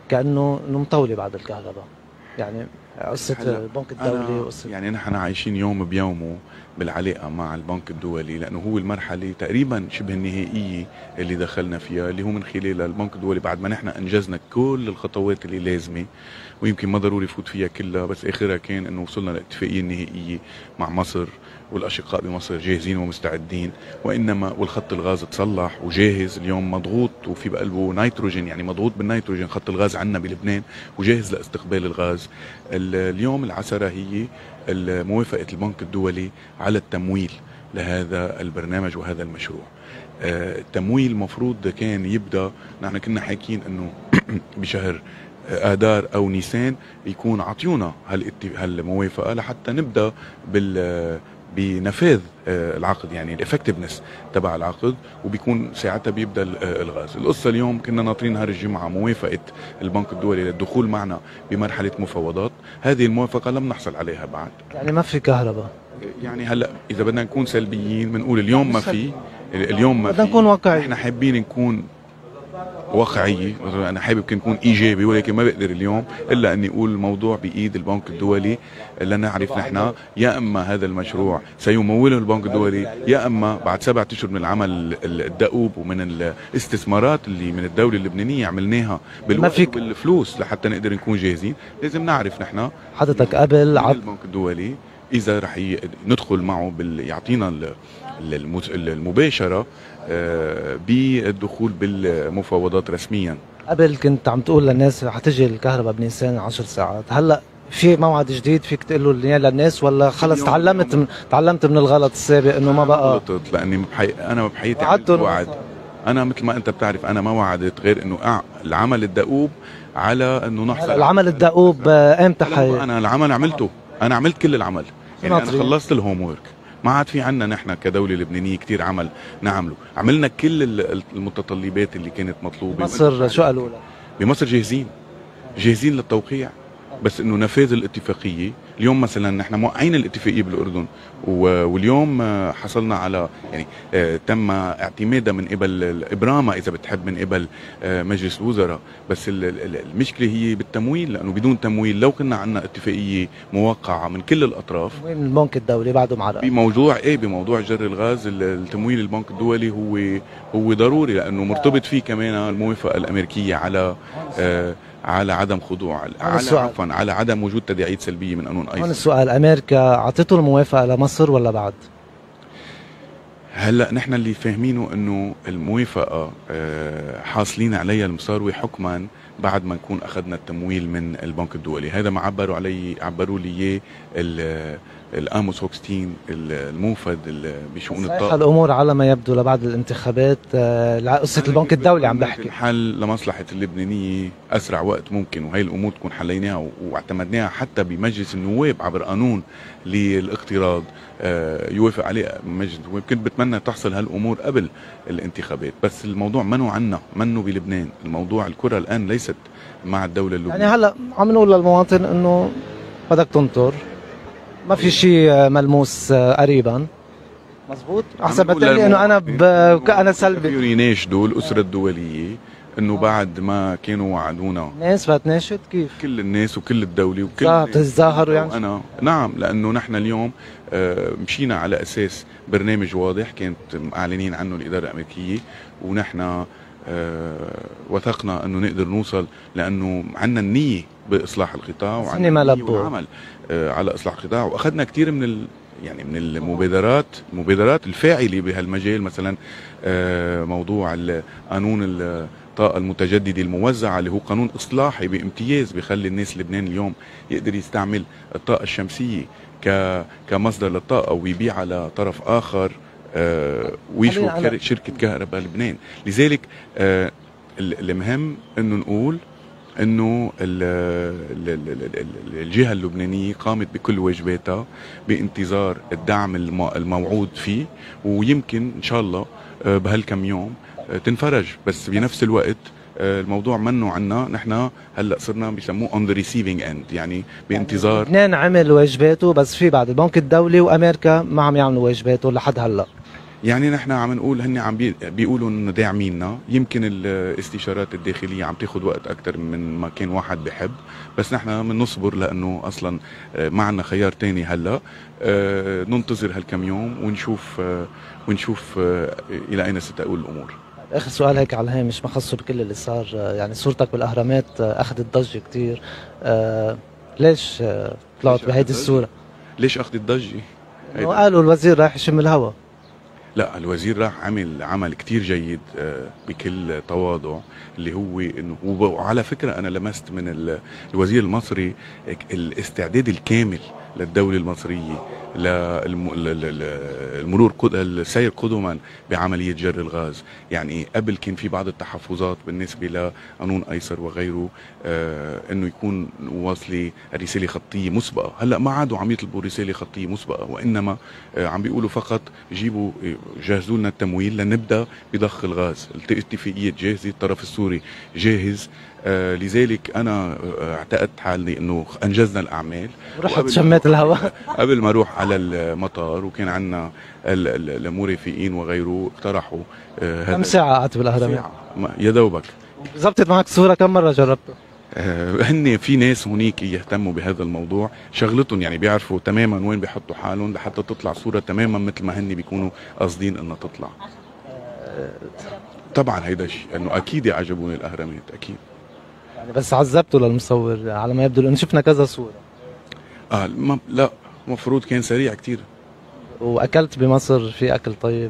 كأنه مطولة بعد الكهرباء، يعني قصة البنك الدولي وقصة يعني نحن عايشين يوم بيومه بالعلاقة مع البنك الدولي، لأنه هو المرحلة تقريبا شبه النهائية اللي دخلنا فيها، اللي هو من خلال البنك الدولي بعد ما نحن أنجزنا كل الخطوات اللي لازمة، ويمكن ما ضروري فوت فيها كلها، بس آخرها كان أنه وصلنا للاتفاقية النهائية مع مصر، والأشقاء بمصر جاهزين ومستعدين، وإنما والخط الغاز تصلح وجاهز اليوم مضغوط وفي بقلبه نيتروجين، يعني مضغوط بالنيتروجين خط الغاز عندنا بلبنان وجاهز لاستقبال الغاز. اليوم العثرة هي موافقة البنك الدولي على التمويل لهذا البرنامج وهذا المشروع. التمويل مفروض كان يبدأ، نحن كنا حاكين أنه بشهر آذار أو نيسان يكون عطيونا هالموافقة لحتى نبدأ بنفاذ العقد، يعني الافكتفنس تبع العقد، وبيكون ساعتها بيبدا الغاز. القصه اليوم كنا ناطرين نهار الجمعه موافقه البنك الدولي للدخول معنا بمرحله مفاوضات، هذه الموافقه لم نحصل عليها بعد. يعني ما في كهرباء. يعني هلا اذا بدنا نكون سلبيين بنقول اليوم ما في، اليوم ما في، بدنا نكون واقعيين. احنا حابين نكون واقعية، أنا حابب كن يكون إيجابي، ولكن ما بقدر اليوم إلا أني أقول الموضوع بإيد البنك الدولي، لنعرف نحن يا أما هذا المشروع سيموله البنك الدولي، يا أما بعد 7 أشهر من العمل الدؤوب ومن الاستثمارات اللي من الدولة اللبنانية عملناها بالوقت وبالفلوس لحتى نقدر نكون جاهزين، لازم نعرف نحن حضرتك قبل البنك الدولي إذا رح ندخل معه يعطينا المباشرة بالدخول بالمفاوضات رسميا. قبل كنت عم تقول للناس حتجي الكهرباء بنيسان 10 ساعات، هلا في موعد جديد فيك تقول له للناس، ولا خلص تعلمت من الغلط السابق انه ما بقى؟ غلطت لاني انا بحياتي عملت وعد، انا مثل ما انت بتعرف انا ما وعدت غير انه العمل الدؤوب على انه نحصل. العمل الدؤوب امتى انا العمل عملته، انا عملت كل العمل، يعني انا خلصت الهوم وورك، ما عاد في عنا نحن كدولة لبنانية كتير عمل نعمله، عملنا كل المتطلبات اللي كانت مطلوبة. مصر شو قالوا لك؟ بمصر جاهزين للتوقيع، بس انه نفاذ الاتفاقية. اليوم مثلا نحن موقعين الاتفاقية بالأردن، واليوم حصلنا على يعني تم اعتمادها من قبل إبرامة إذا بتحب من قبل مجلس الوزراء، بس المشكلة هي بالتمويل، لأنه بدون تمويل لو كنا عنا اتفاقية موقعة من كل الأطراف. وين البنك الدولي بعده معرق؟ بموضوع جر الغاز، التمويل البنك الدولي هو ضروري، لأنه مرتبط فيه كمان الموافقة الأمريكية على عدم خضوع، على عدم وجود تداعيات سلبيه من قانون ايسر. هون السؤال، امريكا اعطته الموافقه لمصر ولا بعد؟ هلا نحن اللي فاهمينه انه الموافقه حاصلين عليها المصاروي حكما بعد ما نكون اخذنا التمويل من البنك الدولي. هذا ما عبروا لي اياه الاموس هوكستين الموفد بشؤون الطاقه. الامور على ما يبدو لبعد الانتخابات، قصه البنك الدولي عم بحكي الحل لمصلحه اللبنانيه اسرع وقت ممكن، وهي الامور تكون حليناها واعتمدناها حتى بمجلس النواب عبر قانون للاقتراض يوافق عليه مجلس النواب. كنت بتمنى تحصل هالامور قبل الانتخابات، بس الموضوع منه بلبنان، الموضوع الكره الان ليست مع الدوله اللبنانيه. يعني هلا عم نقول للمواطن انه بدك تنطر، ما في شيء ملموس قريبا، مزبوط؟ احسن بتقلي انه انا سلبي. يناشدوا الاسره الدوليه انه بعد ما كانوا وعدونا، الناس بتناشد كيف؟ كل الناس وكل الدوله وكل بتتظاهروا يعني؟ نعم، لانه نحن اليوم مشينا على اساس برنامج واضح كانت معلنين عنه الاداره الامريكيه، ونحن وثقنا انه نقدر نوصل، لانه عندنا النيه باصلاح القطاع وعندنا النيه والعمل على اصلاح القطاع، واخذنا كثير من من المبادرات الفاعله بهالمجال، مثلا موضوع قانون الطاقه المتجدده الموزعه اللي هو قانون اصلاحي بامتياز بيخلي الناس لبنان اليوم يقدر يستعمل الطاقه الشمسيه كمصدر للطاقه ويبيعها لطرف اخر ويشوف شركه كهرباء لبنان. لذلك المهم انه نقول انه الجهه اللبنانيه قامت بكل واجباتها بانتظار الدعم الموعود فيه، ويمكن ان شاء الله بهالكم يوم تنفرج. بس بنفس الوقت الموضوع منه عنا، نحن هلا صرنا بيسموه اون ذا ريسيفينج اند، يعني بانتظار. لبنان عمل واجباته، بس في بعد البنك الدولي وامريكا ما عم يعملوا واجباته لحد هلا. يعني نحن عم نقول هن عم بيقولوا انه داعميننا، يمكن الاستشارات الداخليه عم تاخذ وقت اكثر من ما كان واحد بحب، بس نحن بنصبر لانه اصلا ما عندنا خيار تاني هلا. ننتظر هالكم يوم ونشوف الى اين ستؤول الامور. اخر سؤال هيك على الهامش ما خصه بكل اللي صار، يعني صورتك بالاهرامات اخذت ضجه كثير، ليش طلعت بهيدي الصوره؟ ليش اخذت ضجه؟ قالوا الوزير رايح يشم الهواء. لا، الوزير راح عمل كتير جيد بكل تواضع، اللي هو انه وعلى فكره انا لمست من الوزير المصري الاستعداد الكامل للدوله المصريه للمرور السير قدما بعمليه جر الغاز. يعني قبل كان في بعض التحفظات بالنسبه لقانون ايسر وغيره، انه يكون واصله رساله خطيه مسبقه. هلا ما عادوا عم يطلبوا رساله خطيه مسبقه، وانما عم بيقولوا فقط جهزوا لنا التمويل لنبدا بضخ الغاز. الاتفاقيه جاهزه، الطرف السوري جاهز. لذلك انا اعتقدت حالي انه انجزنا الاعمال. رحت شميت الهواء قبل ما اروح على المطار، وكان عندنا المرافقين وغيره اقترحوا كم ساعه قعدت بالاهرامات؟ يا دوبك. زبطت معك صوره كم مره جربته؟ هن في ناس هنيك يهتموا بهذا الموضوع، شغلتهم يعني بيعرفوا تماما وين بيحطوا حالهم لحتى تطلع صورة تماما مثل ما هن بيكونوا قاصدين انها تطلع. طبعا هيدا شيء انه اكيد يعجبوني الاهرامات اكيد. يعني بس عذبته للمصور على ما يبدو، لانه شفنا كذا صورة. لا، المفروض كان سريع كتير. واكلت بمصر في اكل طيب؟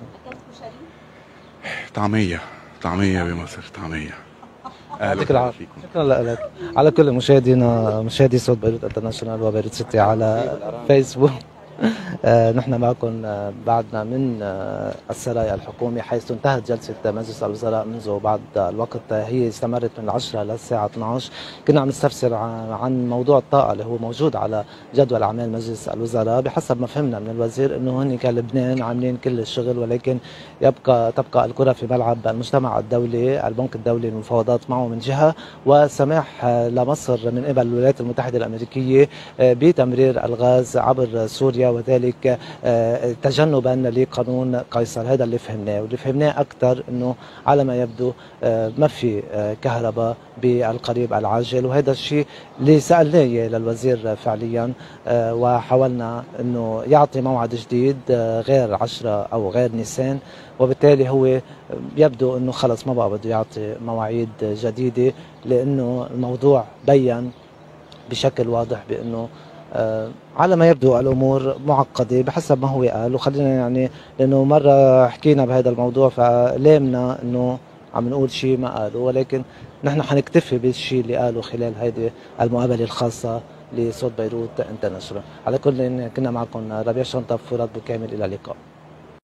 طعمية بمصر، طعمية. يعطيك العافية. شكرا لك. على كل مشاهدي صوت بيروت انترناشونال وبيروت سيتي على فيسبوك، نحن معكم بعدنا من السرايا الحكومي، حيث انتهت جلسة مجلس الوزراء منذ بعض الوقت. هي استمرت من 10 للساعة 12. كنا عم نستفسر عن موضوع الطاقة اللي هو موجود على جدول أعمال مجلس الوزراء. بحسب ما فهمنا من الوزير أنه هن كلبنان عاملين كل الشغل، ولكن تبقى الكرة في ملعب المجتمع الدولي، البنك الدولي المفاوضات معه من جهة، وسماح لمصر من قبل الولايات المتحدة الأمريكية بتمرير الغاز عبر سوريا، وذلك تجنبا لقانون قيصر. هذا اللي فهمناه، واللي فهمناه اكثر انه على ما يبدو ما في كهرباء بالقريب العاجل، وهذا الشيء اللي سالناه للوزير فعليا، وحاولنا انه يعطي موعد جديد غير 10 او غير نيسان، وبالتالي هو يبدو انه خلص ما بقى بده يعطي مواعيد جديده، لانه الموضوع بين بشكل واضح بانه على ما يبدو الامور معقده بحسب ما هو قال. وخلينا يعني لانه مره حكينا بهذا الموضوع فلامنا انه عم نقول شيء ما قاله، ولكن نحن حنكتفي بالشيء اللي قاله خلال هذه المقابله الخاصه لصوت بيروت انترناشونال. على كل كنا معكم ربيع شنطه فرات بكامل، الى اللقاء.